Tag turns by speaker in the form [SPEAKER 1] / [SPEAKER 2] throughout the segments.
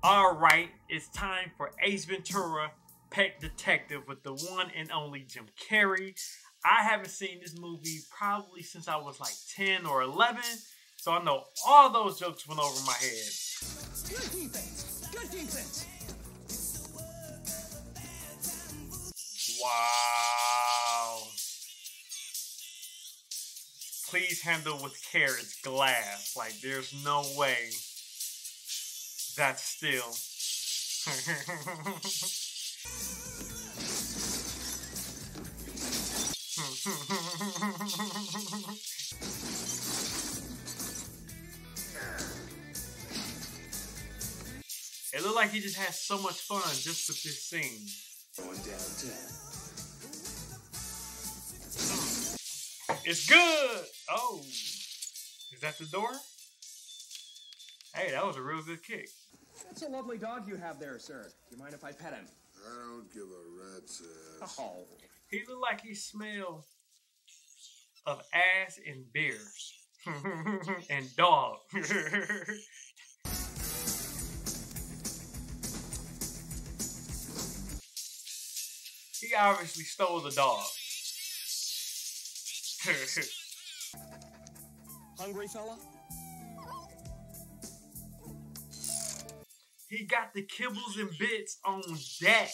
[SPEAKER 1] Alright, it's time for Ace Ventura Pet Detective with the one and only Jim Carrey. I haven't seen this movie probably since I was like 10 or 11, so I know all those jokes went over my head.
[SPEAKER 2] Good defense! Good defense!
[SPEAKER 1] Wow. Please handle with care, it's glass. Like, there's no way that's still. It looked like he just had so much fun just with this scene.
[SPEAKER 2] Going downtown.
[SPEAKER 1] It's good! Oh. Is that the door? Hey, that was a real good kick.
[SPEAKER 3] That's a lovely dog you have there, sir. Do you mind if I pet him?
[SPEAKER 4] I don't give a rat's ass.
[SPEAKER 3] Oh.
[SPEAKER 1] He looked like he smelled of ass and beer. And dog. He obviously stole the dog.
[SPEAKER 3] Hungry fella?
[SPEAKER 1] He got the kibbles and bits on deck.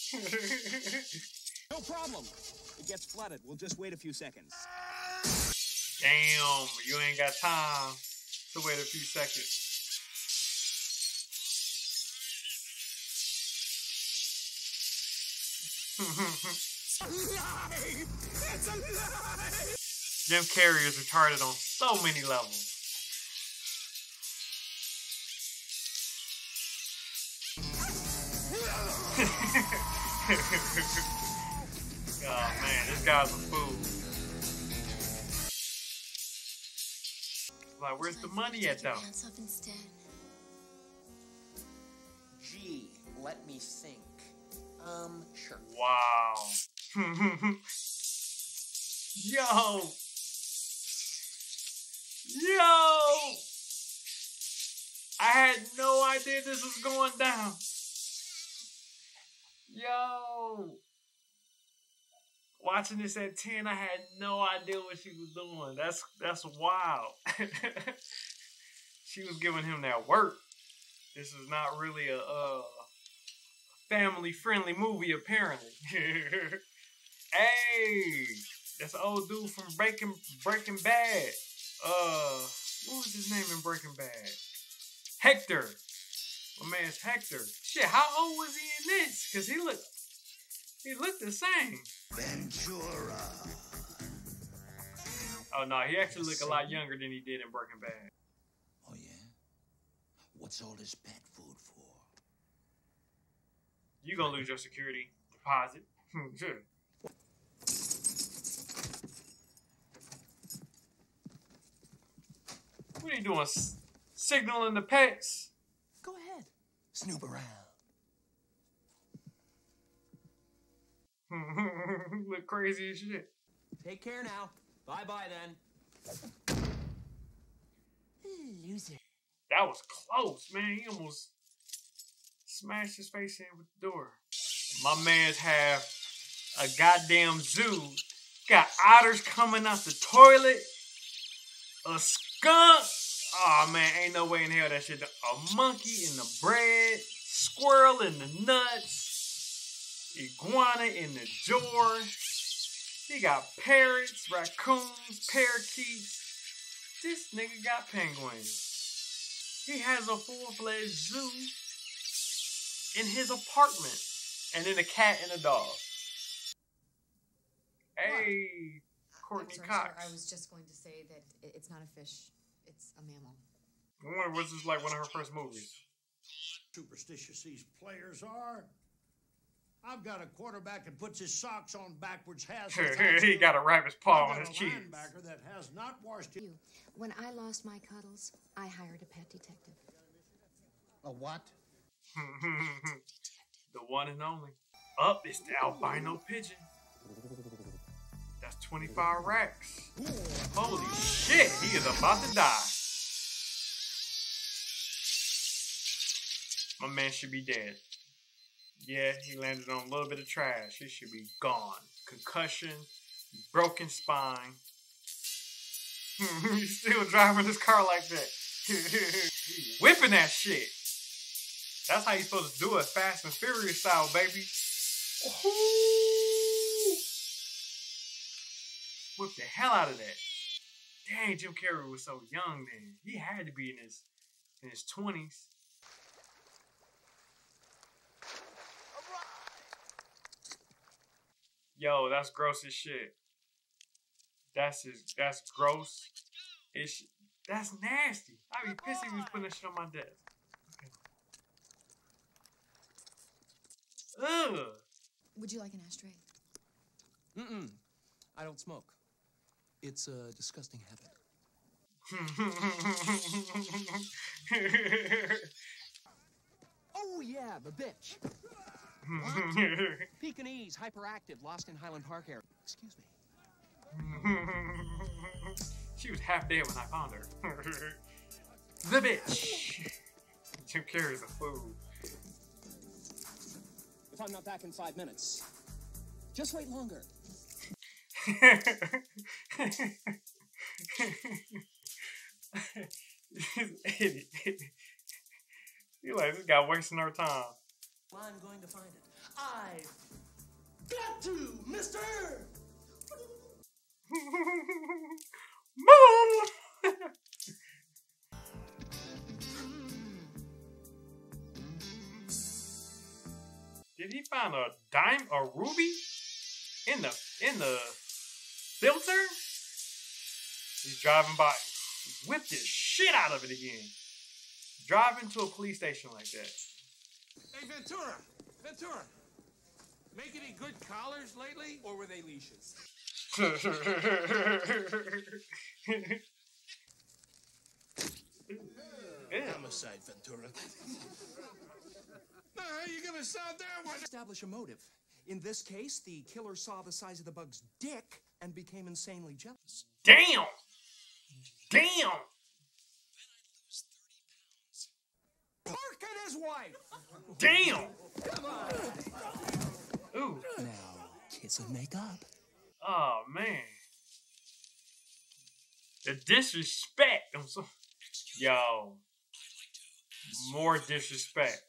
[SPEAKER 3] No problem. It gets flooded. We'll just wait a few seconds.
[SPEAKER 1] Damn, you ain't got time to wait a few seconds.
[SPEAKER 2] It's alive!
[SPEAKER 1] Jim Carrey is retarded on so many levels. Oh man, this guy's a fool. Like, where's the money at though?
[SPEAKER 5] Gee, let me think. Sure.
[SPEAKER 1] Wow. Yo. I had no idea this was going down. Yo. Watching this at 10, I had no idea what she was doing. That's wild. She was giving him that work. This is not really a family-friendly movie, apparently. Hey, that's an old dude from Breaking Bad. What was his name in Breaking Bad? Hector. My man's Hector. Shit, how old was he in this? Cause he looked the same.
[SPEAKER 2] Ventura.
[SPEAKER 1] Oh no, he actually looked a lot younger than he did in Breaking Bad.
[SPEAKER 2] Oh yeah? What's all this pet food for?
[SPEAKER 1] You gonna lose your security deposit. Sure. What are you doing? Signaling the pets?
[SPEAKER 5] Go ahead. Snoop around.
[SPEAKER 1] Look crazy as shit.
[SPEAKER 3] Take care now. Bye-bye then.
[SPEAKER 5] Loser.
[SPEAKER 1] That was close, man. He almost smashed his face in with the door. My man's have a goddamn zoo. Got otters coming out the toilet. A skunk. Oh man, ain't no way in hell that shit. A monkey in the bread. Squirrel in the nuts. Iguana in the door. He got parrots, raccoons, parakeets. This nigga got penguins. He has a full-fledged zoo in his apartment. And then a cat and a dog. Hey, Courtney
[SPEAKER 6] I'm sorry,
[SPEAKER 1] Cox.
[SPEAKER 6] sir. I was just going to say that it's not a fish. It's a mammal.
[SPEAKER 1] I wonder was this like one of her first movies.
[SPEAKER 7] Superstitious these players are. I've got a quarterback that puts his socks on backwards, has
[SPEAKER 1] He got a rabbit's paw
[SPEAKER 7] I've
[SPEAKER 1] on
[SPEAKER 7] got
[SPEAKER 1] his
[SPEAKER 7] a
[SPEAKER 1] cheeks.
[SPEAKER 7] linebacker that has not washed his...
[SPEAKER 6] When I lost my cuddles, I hired a pet detective.
[SPEAKER 2] A what?
[SPEAKER 1] The one and only. Up, it's the albino pigeon. That's 25 racks. Holy shit, he is about to die. My man should be dead. Yeah, he landed on a little bit of trash. He should be gone. Concussion, broken spine. He's still driving his car like that. Whipping that shit. That's how you're supposed to do it, Fast and Furious style, baby. Ooh. Whip the hell out of that. Dang, Jim Carrey was so young then. He had to be in his 20s. Yo, that's gross as shit. That's gross. That's nasty. I'd be pissed if he was putting that shit on my desk. Okay. Ugh.
[SPEAKER 6] Would you like an ashtray?
[SPEAKER 5] I don't smoke. It's a disgusting habit. Oh yeah, the bitch. Pekingese, hyperactive, lost in Highland Park area. Excuse me.
[SPEAKER 1] She was half dead when I found her. The bitch. Jim Carrey's a fool.
[SPEAKER 5] If I'm not back in 5 minutes, just wait longer.
[SPEAKER 1] You like, this guy wasting our time.
[SPEAKER 5] I'm going to find it. I've got to, mister!
[SPEAKER 1] Did he find a ruby in the filter? He's driving by, whipped his shit out of it again. Driving to a police station like that.
[SPEAKER 8] Hey, Ventura! Ventura! Make any good collars lately? Or were they leashes?
[SPEAKER 2] Homicide, Ventura.
[SPEAKER 8] How you gonna solve that one?
[SPEAKER 5] Establish a motive. In this case, the killer saw the size of the bug's dick and became insanely jealous.
[SPEAKER 1] Damn! Damn!
[SPEAKER 5] Park and his wife!
[SPEAKER 1] Damn!
[SPEAKER 5] Come on!
[SPEAKER 1] Ooh.
[SPEAKER 5] Now, kiss and make up.
[SPEAKER 1] Oh, man. The disrespect. I'm so... Yo. More disrespect.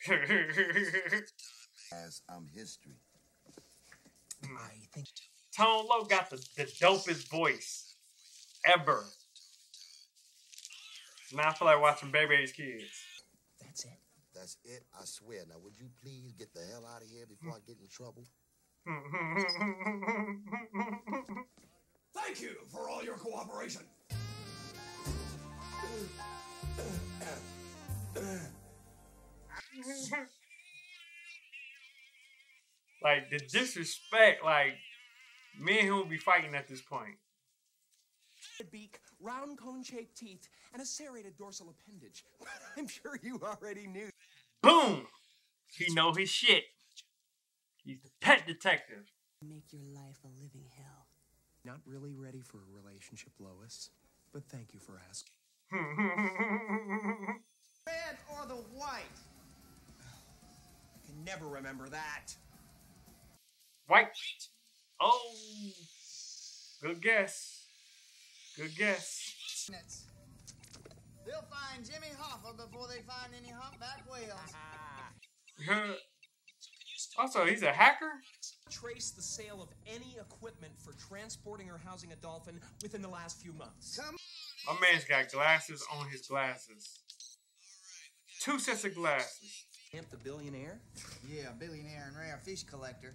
[SPEAKER 4] As I'm history.
[SPEAKER 5] I think...
[SPEAKER 1] Tone Loc got the dopest voice ever. Now I feel like watching Baby Age Kids.
[SPEAKER 5] That's it.
[SPEAKER 4] That's it, I swear. Now, would you please get the hell out of here before I get in trouble?
[SPEAKER 7] Thank you for all your cooperation.
[SPEAKER 1] Like, the disrespect, like, me and him will be fighting at this point.
[SPEAKER 5] Beak, round cone-shaped teeth, and a serrated dorsal appendage. I'm sure you already knew.
[SPEAKER 1] Boom! He know his shit. He's the pet detective.
[SPEAKER 9] Make your life a living hell.
[SPEAKER 5] Not really ready for a relationship, Lois, but thank you for asking.
[SPEAKER 3] Red or the white? I can never remember that.
[SPEAKER 1] White. Oh. Good guess. Good guess.
[SPEAKER 3] They'll find Jimmy Hoffa before they find any humpback whales.
[SPEAKER 1] Also, he's a hacker?
[SPEAKER 5] Trace the sale of any equipment for transporting or housing a dolphin within the last few months.
[SPEAKER 1] My man's got glasses on his glasses. 2 sets of glasses.
[SPEAKER 5] Amp the billionaire?
[SPEAKER 3] Yeah, a billionaire and rare fish collector.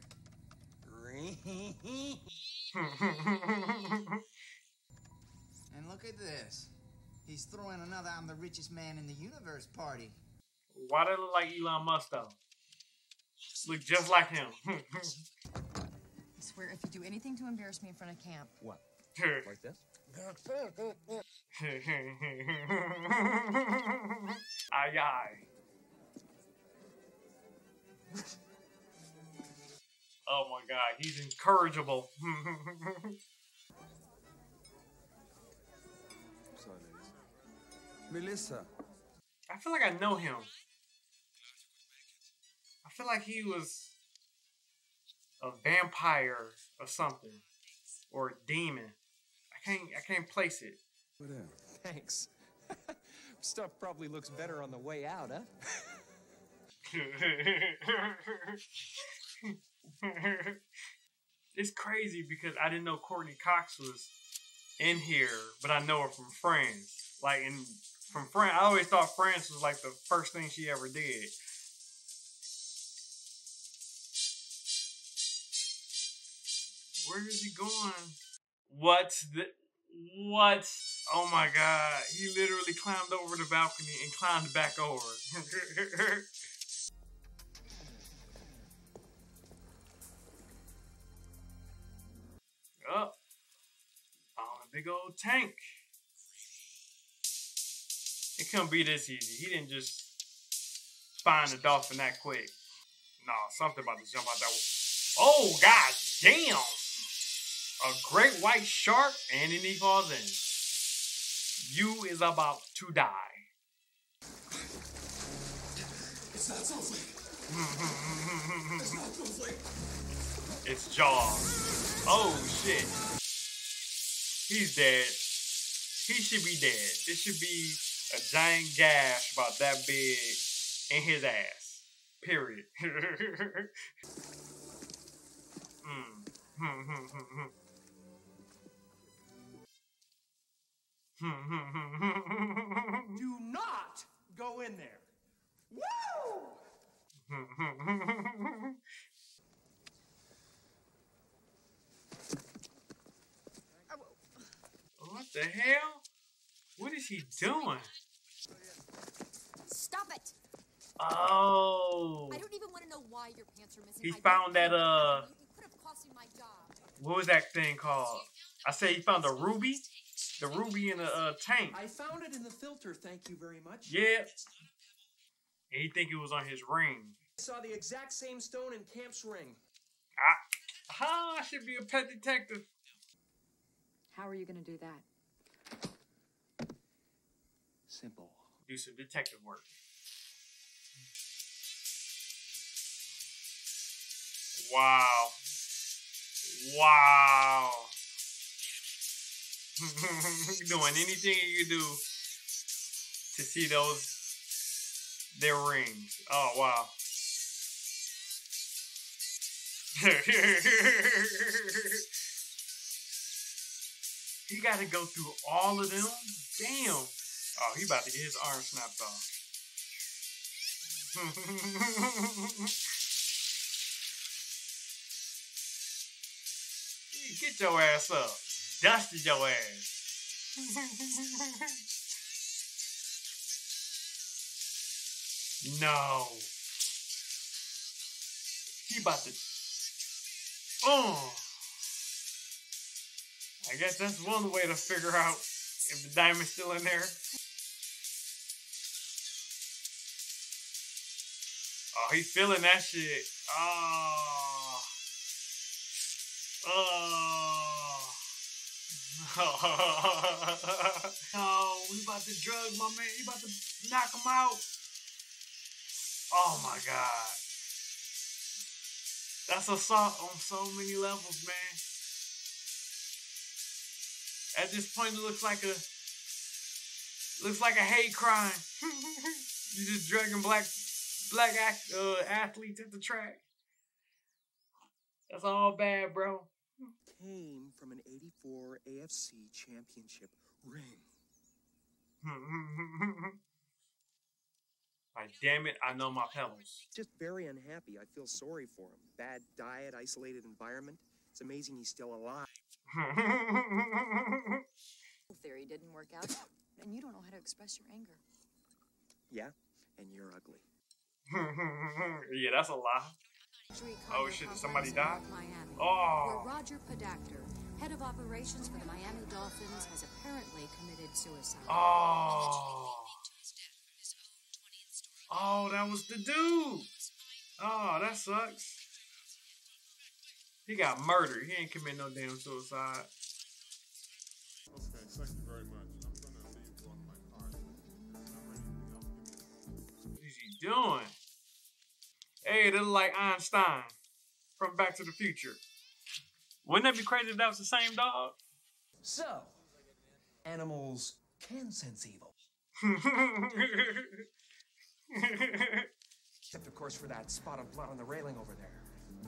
[SPEAKER 3] And look at this. He's throwing another I'm the richest man in the universe party.
[SPEAKER 1] Why do they look like Elon Musk though? Look just like him.
[SPEAKER 6] I swear, if you do anything to embarrass me in front of camp.
[SPEAKER 5] What? Like this?
[SPEAKER 1] Aye aye. Oh my God, he's incorrigible.
[SPEAKER 10] Melissa.
[SPEAKER 1] I feel like I know him. feel like he was a vampire or something, or a demon. I can't place it.
[SPEAKER 5] Whatever. Thanks. Stuff probably looks better on the way out, huh?
[SPEAKER 1] It's crazy because I didn't know Courtney Cox was in here, but I know her from Friends. Like, from Friends, I always thought Friends was like the first thing she ever did. Where is he going? What? Oh my God. He literally climbed over the balcony and climbed back over. Up. Oh, a big old tank. It couldn't be this easy. He didn't just find the dolphin that quick. Nah, something about to jump out that way. Oh, God damn. A great white shark, and then he falls in. You is about to die.
[SPEAKER 5] It's not Snowflake. It's not Snowflake.
[SPEAKER 1] It's Jaws. Oh, shit. He's dead. He should be dead. It should be a giant gash about that big in his ass. Period.
[SPEAKER 5] Do not go in there. Woo!
[SPEAKER 1] What the hell? What is he doing?
[SPEAKER 6] Stop it!
[SPEAKER 1] Oh.
[SPEAKER 6] I don't even want to know why your pants are missing.
[SPEAKER 1] He found that,
[SPEAKER 6] It could have cost me my job.
[SPEAKER 1] what was that thing called? I say he found a ruby? The ruby in a tank.
[SPEAKER 5] I found it in the filter, thank you very much.
[SPEAKER 1] Yeah. And he think it was on his ring.
[SPEAKER 5] I saw the exact same stone in Camp's ring.
[SPEAKER 1] I should be a pet detective.
[SPEAKER 6] How are you going to do that?
[SPEAKER 5] Simple.
[SPEAKER 1] Do some detective work. Wow. Wow. Doing anything you can do to see their rings. Oh, wow. He got to go through all of them? Damn. Oh, he about to get his arm snapped off. Get your ass up. Dusted your ass. No. He about to... Oh. I guess that's one way to figure out if the diamond's still in there. Oh, he's feeling that shit. Oh. Oh. Oh, we about to drug my man. He about to knock him out. Oh my God. That's assault on so many levels, man. At this point, it looks like a hate crime. You just dragging black athletes at the track. That's all bad, bro.
[SPEAKER 5] Came from an '84 AFC championship ring.
[SPEAKER 1] Like, damn it, I know my pebbles.
[SPEAKER 5] Just very unhappy. I feel sorry for him. Bad diet, isolated environment. It's amazing he's still alive.
[SPEAKER 6] Theory didn't work out, and you don't know how to express your anger.
[SPEAKER 5] Yeah, and you're ugly.
[SPEAKER 1] Yeah, that's a lie. Oh shit, did somebody die?
[SPEAKER 6] Miami,
[SPEAKER 1] Oh.
[SPEAKER 6] where Roger Pedactor, head of operations for the Miami Dolphins, has apparently committed suicide.
[SPEAKER 1] Oh. Oh, that was the dude. Oh, that sucks. He got murdered. He ain't commit no damn suicide.
[SPEAKER 10] Okay, thank you very much. I'm gonna leave one of my cards. If there's anything else, give me a call.
[SPEAKER 1] What is he doing? Hey, they look like Einstein from Back to the Future. Wouldn't that be crazy if that was the same dog?
[SPEAKER 5] So, animals can sense evil. Except, of course, for that spot of blood on the railing over there.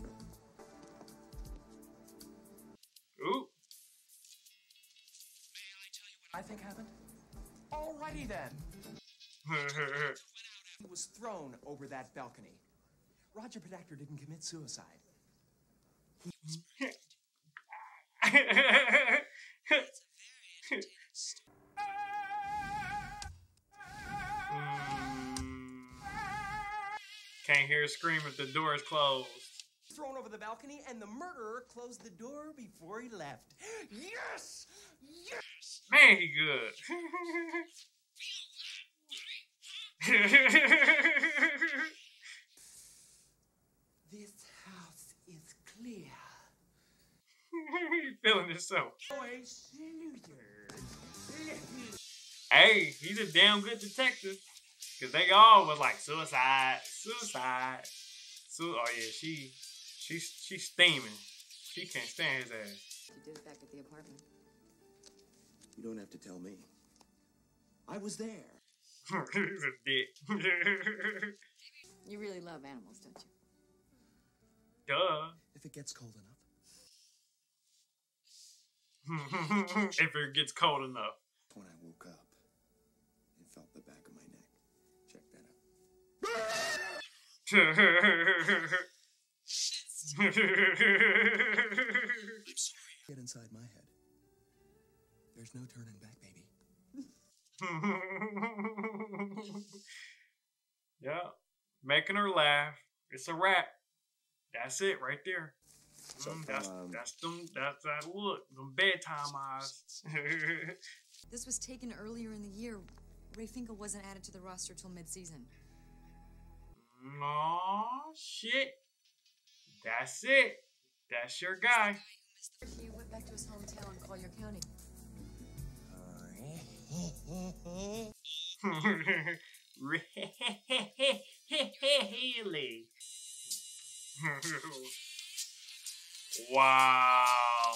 [SPEAKER 1] Ooh.
[SPEAKER 5] I think happened? Alrighty then. He was thrown over that balcony. Roger Pedactor didn't commit suicide.
[SPEAKER 1] Can't hear a scream if the door is closed.
[SPEAKER 5] Thrown over the balcony, and the murderer closed the door before he left. Yes! Yes!
[SPEAKER 1] Man, he good.
[SPEAKER 5] This house is clear.
[SPEAKER 1] He feeling himself.
[SPEAKER 5] Boy, saluters.
[SPEAKER 1] Hey, he's a damn good detective. Cause they all was like suicide. Oh yeah, she's steaming. She can't stand his ass.
[SPEAKER 6] You did it back at the apartment.
[SPEAKER 5] You don't have to tell me. I was there.
[SPEAKER 1] He's a dick.
[SPEAKER 6] You really love animals, don't you?
[SPEAKER 1] Duh.
[SPEAKER 5] If it gets cold enough.
[SPEAKER 1] If it gets cold enough.
[SPEAKER 5] When I woke up and felt the back of my neck. Check that out. Get inside my head. There's no turning back, baby.
[SPEAKER 1] Yeah. Making her laugh. It's a wrap. That's it right there. That's that look. Them bedtime eyes.
[SPEAKER 6] This was taken earlier in the year. Ray Finkel wasn't added to the roster till mid-season.
[SPEAKER 1] Aw, shit. That's it. That's your guy.
[SPEAKER 6] He went back to his hometown, Collier County.
[SPEAKER 1] Really? Wow.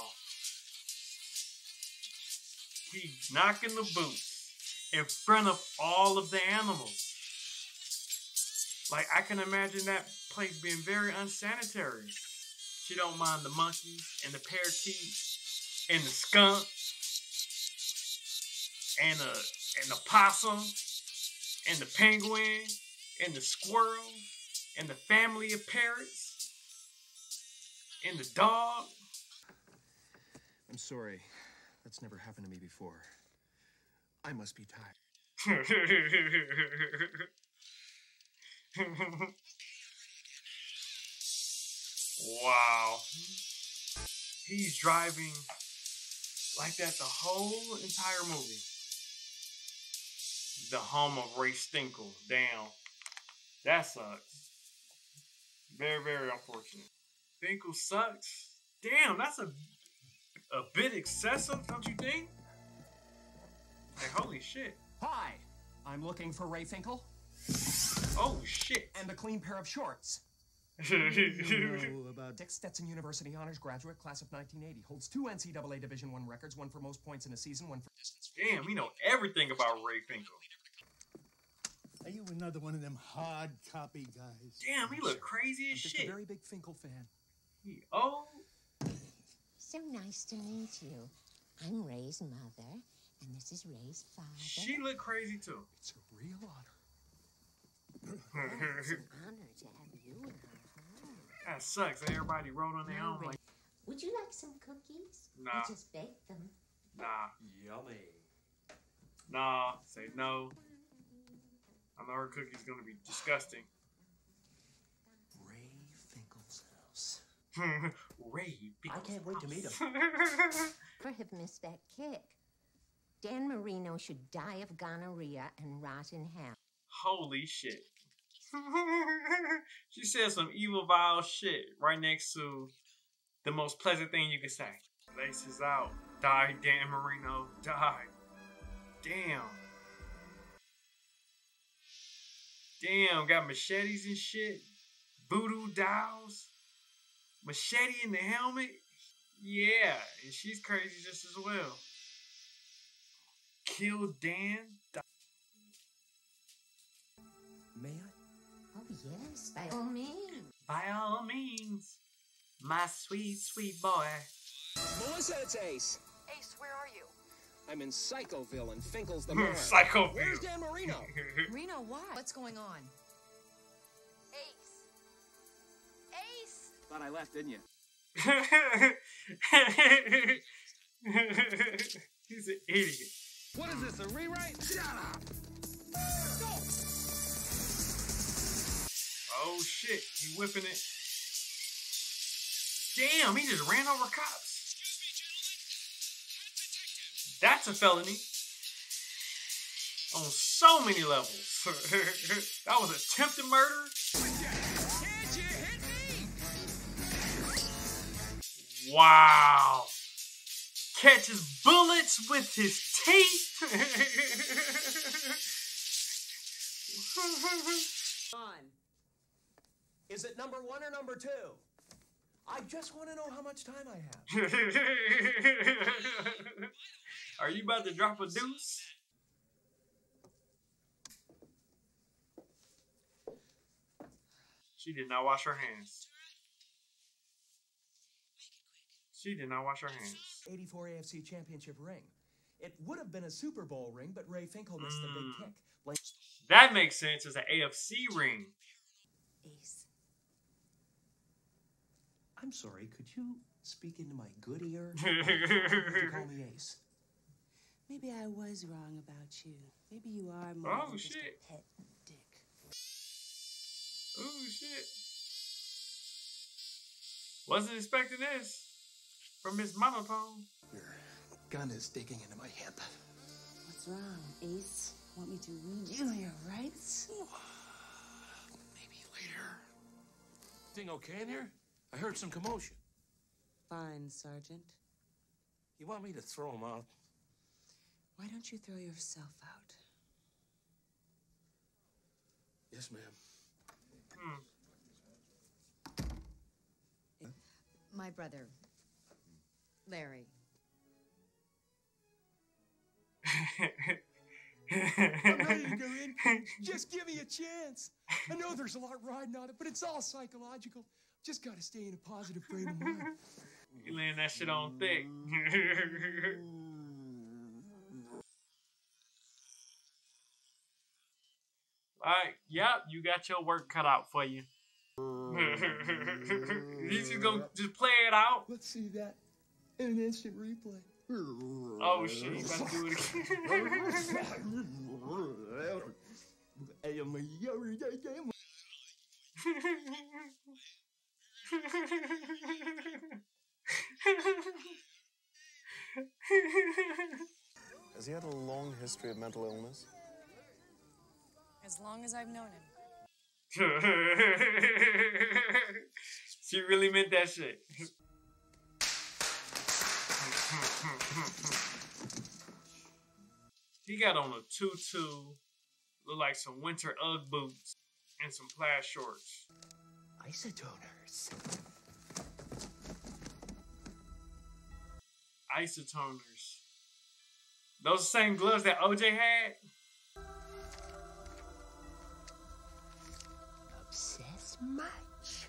[SPEAKER 1] He's knocking the boots in front of all of the animals. Like, I can imagine that place being very unsanitary. She don't mind the monkeys and the parakeets and the skunk and the possum and the penguin and the squirrel and the family of parrots and the dog.
[SPEAKER 5] I'm sorry. That's never happened to me before. I must be tired.
[SPEAKER 1] Wow. He's driving like that the whole entire movie. The home of Ray Stinkle. Damn. That sucks. Very, very unfortunate. Finkel sucks. Damn, that's a bit excessive, don't you think? Like, holy shit.
[SPEAKER 5] Hi, I'm looking for Ray Finkel.
[SPEAKER 1] Oh, shit.
[SPEAKER 5] And a clean pair of shorts.
[SPEAKER 7] about
[SPEAKER 5] Dick Stetson University honors graduate, class of 1980. Holds 2 NCAA Division I records, one for most points in a season, one for distance.
[SPEAKER 1] Damn, we know everything about Ray Finkel.
[SPEAKER 7] Are you another one of them hard copy guys?
[SPEAKER 1] Damn, he look crazy as
[SPEAKER 5] I'm just
[SPEAKER 1] shit.
[SPEAKER 5] a very big Finkel fan.
[SPEAKER 11] So nice to meet you. I'm Ray's mother, and this is Ray's father.
[SPEAKER 1] She look crazy too.
[SPEAKER 5] It's a real honor.
[SPEAKER 11] It's an honor to have you in our home.
[SPEAKER 1] That sucks. Everybody wrote on their own. Like,
[SPEAKER 11] Would you like some cookies?
[SPEAKER 1] Nah.
[SPEAKER 11] I just baked them.
[SPEAKER 1] nah,
[SPEAKER 5] Yummy.
[SPEAKER 1] nah. Say no. I know her cookie's gonna be disgusting.
[SPEAKER 5] Ray Finkel's house.
[SPEAKER 1] Ray Finkel's
[SPEAKER 5] I can't wait to meet him.
[SPEAKER 11] Never have missed that kick. Dan Marino should die of gonorrhea and rot in hell.
[SPEAKER 1] Holy shit. She said some evil, vile shit right next to the most pleasant thing you could say. Laces out. Die, Dan Marino. Die. Damn. Damn, got machetes and shit. voodoo dolls, machete in the helmet. Yeah, and she's crazy just as well. Kill Dan.
[SPEAKER 5] May I?
[SPEAKER 11] Oh, yes, by all means.
[SPEAKER 1] By all means, my sweet, sweet boy.
[SPEAKER 5] Melissa, it's Ace.
[SPEAKER 12] Ace, where are you?
[SPEAKER 5] I'm in Psychoville and Finkel's the mayor.
[SPEAKER 1] Psychoville.
[SPEAKER 5] Where's Dan Marino?
[SPEAKER 12] Reno, what? What's going on? Ace. Ace!
[SPEAKER 5] Thought I left, didn't you?
[SPEAKER 1] He's an idiot.
[SPEAKER 8] What is this, a rewrite? Shut up! Go!
[SPEAKER 1] Oh shit, he whipping it. Damn, he just ran over cops. That's a felony. On so many levels. That was attempted murder.
[SPEAKER 8] Can't you hit me?
[SPEAKER 1] Wow. Catches bullets with his teeth.
[SPEAKER 5] Is it number 1 or number 2? I just want to know how much time I have.
[SPEAKER 1] Are you about to drop a deuce? She did not wash her hands. She did not wash her hands.
[SPEAKER 5] 84 AFC Championship ring. It would have been a Super Bowl ring, but Ray Finkel missed the big kick. Like
[SPEAKER 1] that makes sense as an AFC ring.
[SPEAKER 9] Ace.
[SPEAKER 5] I'm sorry, could you speak into my good ear? You call me Ace.
[SPEAKER 9] Maybe I was wrong about you. Maybe you are more than just a pet dick.
[SPEAKER 1] Oh shit. Wasn't expecting this from Miss Monotone.
[SPEAKER 5] Your gun is digging into my hip.
[SPEAKER 9] What's wrong, Ace? Want me to read you your rights?
[SPEAKER 5] Maybe later.
[SPEAKER 8] Thing okay in here? I heard some commotion.
[SPEAKER 9] Fine, Sergeant.
[SPEAKER 8] You want me to throw him out?
[SPEAKER 9] Why don't you throw yourself out?
[SPEAKER 8] Yes, ma'am.
[SPEAKER 12] My brother, Larry.
[SPEAKER 5] I'm ready to go in. Just give me a chance. I know there's a lot riding on it, but it's all psychological. Just gotta stay in a positive frame of mind.
[SPEAKER 1] You laying that shit on thick. Alright, yep, you got your work cut out for you. He's just gonna just play it out.
[SPEAKER 5] Let's see that in an instant replay.
[SPEAKER 1] Oh shit, he's about to do it again.
[SPEAKER 13] Has he had a long history of mental illness?
[SPEAKER 12] As long as I've known him.
[SPEAKER 1] She really meant that shit. He got on a tutu, look like some winter Ugg boots, and some plaid shorts.
[SPEAKER 5] Isotoners.
[SPEAKER 1] Isotoners. Those the same gloves that OJ had?
[SPEAKER 11] Obsessed much.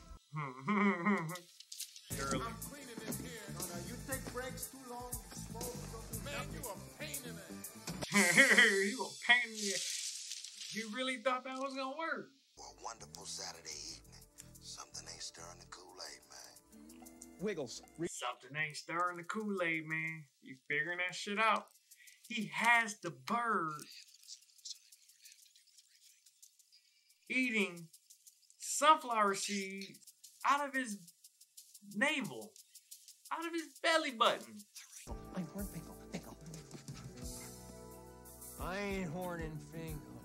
[SPEAKER 1] Early.
[SPEAKER 8] I'm cleaning in here.
[SPEAKER 7] No, you take breaks too long, smoke,
[SPEAKER 8] Man, you a pain in the
[SPEAKER 1] You a pain in the ass. You really thought that was gonna work?
[SPEAKER 4] Well, a wonderful Saturday evening. Something ain't stirring the Kool-Aid, man.
[SPEAKER 5] Wiggles.
[SPEAKER 1] Something ain't stirring the Kool-Aid, man. You figuring that shit out. He has the bird eating sunflower seeds out of his navel, out of his belly button.
[SPEAKER 5] I'm horn Finkel. I ain't horning Finkel.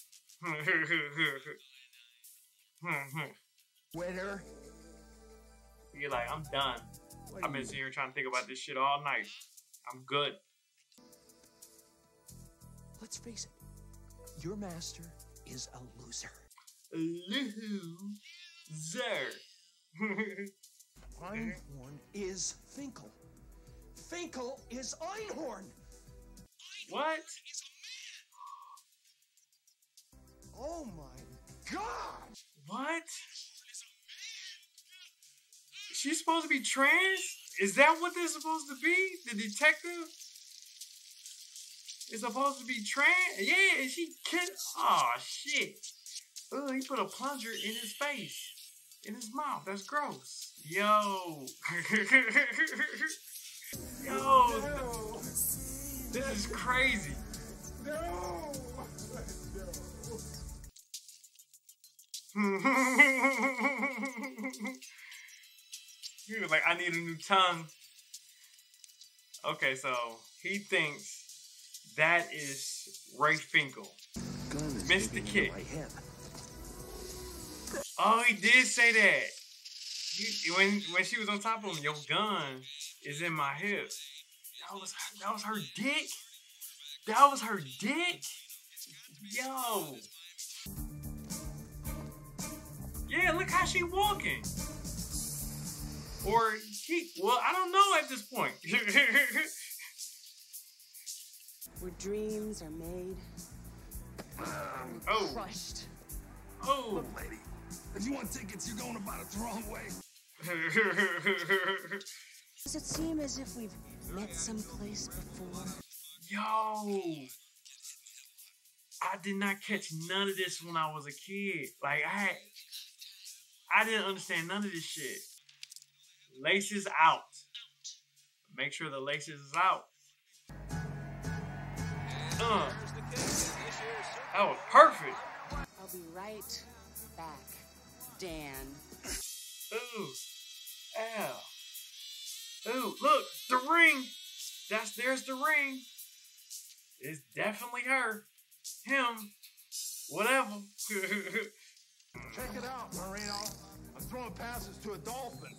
[SPEAKER 5] Winner.
[SPEAKER 1] You're like, I'm done. I've been sitting here trying to think about this shit all night. I'm good.
[SPEAKER 5] Let's face it, your master is a loser.
[SPEAKER 1] Sir.
[SPEAKER 5] Einhorn is Finkel. Finkel is Einhorn.
[SPEAKER 1] What?
[SPEAKER 5] Oh my God!
[SPEAKER 1] What? She's supposed to be trans? Is that what they're supposed to be? The detective is supposed to be trans? Yeah, and she kid. Oh shit! Oh, he put a plunger in his face, in his mouth. That's gross. Yo, yo,
[SPEAKER 5] No.
[SPEAKER 1] this is crazy.
[SPEAKER 5] No.
[SPEAKER 1] He was like, I need a new tongue. Okay, so he thinks that is Ray Finkel. Mr. Kick. Oh, he did say that. When she was on top of him, your gun is in my hip. That was her dick? That was her dick? Yo. Yeah, look how she walking. Or well, I don't know at this point.
[SPEAKER 9] Where dreams are made.
[SPEAKER 1] Oh.
[SPEAKER 9] Crushed.
[SPEAKER 1] Oh.
[SPEAKER 2] Look, lady, if you want tickets, you're going about it the wrong way.
[SPEAKER 9] Does it seem as if we've met someplace before?
[SPEAKER 1] Yo. I did not catch none of this when I was a kid. Like, I didn't understand none of this shit. Laces out. Make sure the laces is out. That was perfect.
[SPEAKER 9] I'll be right back, Dan.
[SPEAKER 1] Ooh. Ow. Ooh, look, the ring. There's the ring. It's definitely her. Him. Whatever.
[SPEAKER 8] Check it out, Marino. I'm throwing passes to a dolphin.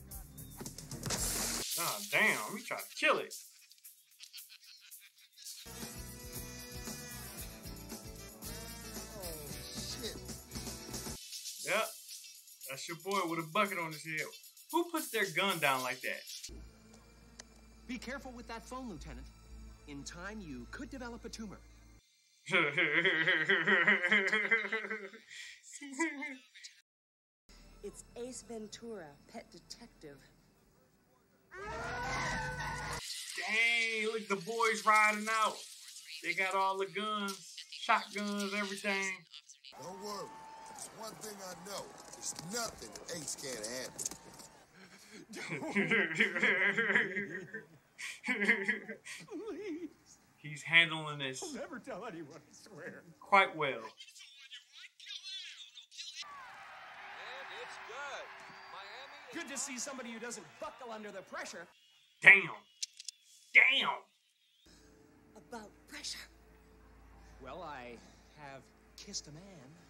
[SPEAKER 1] Ah, damn. We tried to kill it. Yep. That's your boy with a bucket on his head. Who puts their gun down like that?
[SPEAKER 14] Be careful with that phone, Lieutenant. In time, you could develop a tumor.
[SPEAKER 9] It's Ace Ventura, Pet Detective.
[SPEAKER 1] Dang, look, the boys riding out. They got all the guns, shotguns, everything.
[SPEAKER 4] Don't worry. There's one thing I know. There's nothing Ace can't handle.
[SPEAKER 5] Please.
[SPEAKER 1] He's handling this
[SPEAKER 5] I'll never tell anyone, I swear.
[SPEAKER 1] quite well.
[SPEAKER 15] And it's good. Miami.
[SPEAKER 5] Good to see somebody who doesn't buckle under the pressure.
[SPEAKER 1] Damn. Damn.
[SPEAKER 9] About pressure.
[SPEAKER 14] Well, I have kissed a man.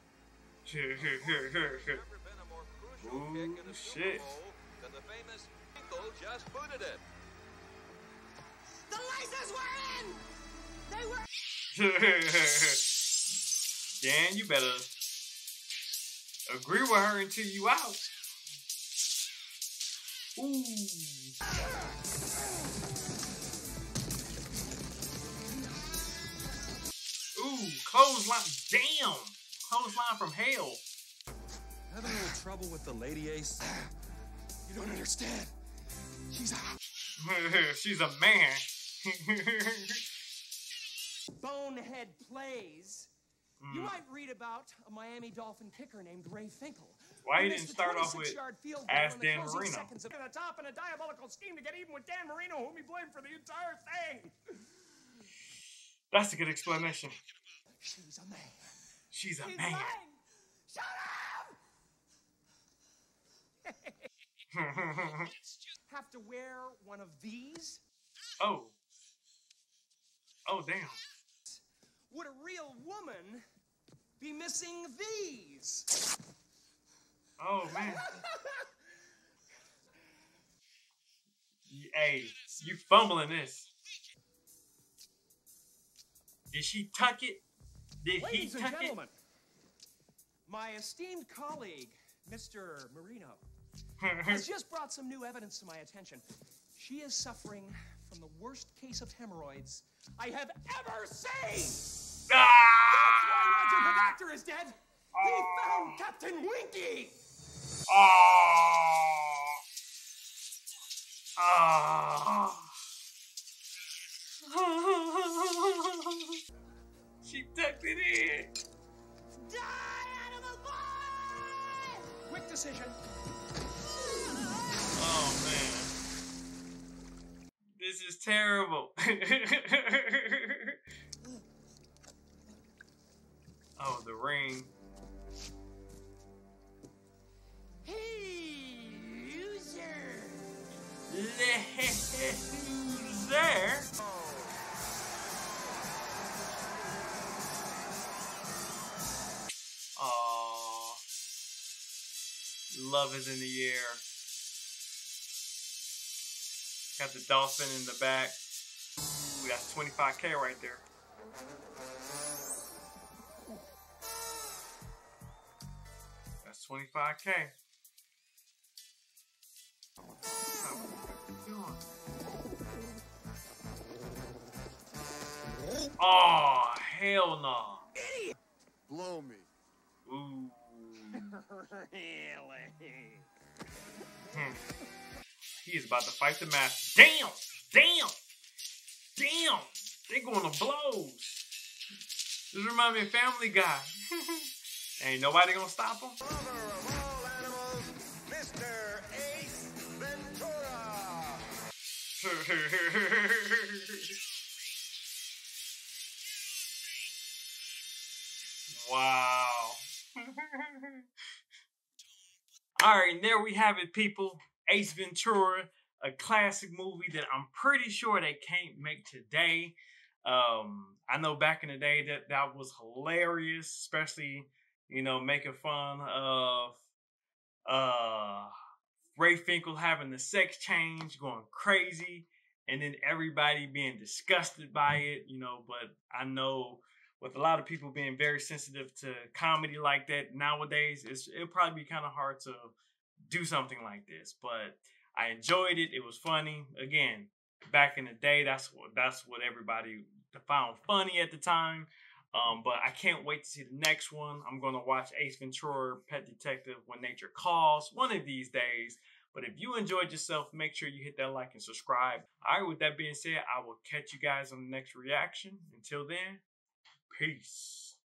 [SPEAKER 1] Ooh, shit.
[SPEAKER 15] Than the famous Finkel just booted it.
[SPEAKER 9] The laces were in! They were...
[SPEAKER 1] Dan, you better agree with her until you out. Ooh. Ooh, clothesline. Damn. Clothesline from hell.
[SPEAKER 13] Having a little trouble with the lady, Ace?
[SPEAKER 5] You don't understand. She's a...
[SPEAKER 1] She's a man.
[SPEAKER 5] Bonehead plays. You might read about a Miami Dolphin kicker named Ray Finkel.
[SPEAKER 1] Why you didn't start off with Ask Dan Marino?
[SPEAKER 5] Seconds of the top in a diabolical scheme to get even with Dan Marino, whom he blamed for the entire thing.
[SPEAKER 1] That's a good explanation.
[SPEAKER 5] She's a man.
[SPEAKER 1] She's a
[SPEAKER 5] He's
[SPEAKER 1] man.
[SPEAKER 5] lying. Shut up! Have to wear one of these?
[SPEAKER 1] Oh. Oh, damn.
[SPEAKER 5] Would a real woman be missing these?
[SPEAKER 1] Oh, man. Hey, you fumbling this. Did she tuck it? Did
[SPEAKER 5] Ladies
[SPEAKER 1] he
[SPEAKER 5] and
[SPEAKER 1] tuck
[SPEAKER 5] gentlemen, my esteemed colleague,
[SPEAKER 14] Mr. Marino has just brought some new evidence to my attention. She is suffering from the worst case of hemorrhoids I have ever seen! That's why Roger the Doctor is dead! He found Captain Winky!
[SPEAKER 1] She tucked it in.
[SPEAKER 14] Die, animal boy! Quick decision.
[SPEAKER 1] Oh man, this is terrible. Oh, the ring.
[SPEAKER 14] Hey, loser!
[SPEAKER 1] Loser. Aww. Love is in the air. Got the dolphin in the back. Ooh, that's 25K right there. That's 25K. Oh, hell no.
[SPEAKER 14] Idiot!
[SPEAKER 13] Blow me.
[SPEAKER 1] Ooh.
[SPEAKER 14] Really?
[SPEAKER 1] He is about to fight the master. Damn! Damn! Damn! They going to blows. This reminds me of Family Guy. Ain't nobody gonna stop him.
[SPEAKER 2] Father of all animals, Mr. Ace Ventura.
[SPEAKER 1] Wow. Alright, and there we have it, people. Ace Ventura, a classic movie that I'm pretty sure they can't make today. I know back in the day that was hilarious, especially, you know, making fun of Ray Finkel having the sex change, going crazy, and then everybody being disgusted by it, you know. But I know with a lot of people being very sensitive to comedy like that nowadays, it'll probably be kind of hard to do something like this. But I enjoyed it. It was funny. Again, back in the day, that's what everybody found funny at the time. But I can't wait to see the next one. I'm going to watch Ace Ventura Pet Detective When Nature Calls one of these days. But if you enjoyed yourself, make sure you hit that like and subscribe. All right, with that being said, I will catch you guys on the next reaction. Until then, peace.